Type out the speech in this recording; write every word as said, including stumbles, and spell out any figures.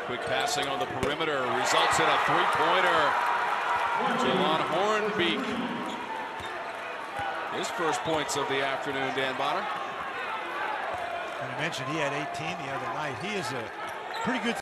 Quick passing on the perimeter results in a three-pointer. Jalon Hornbeek. His first points of the afternoon, Dan Bonner. And I mentioned he had eighteen the other night. He is a pretty good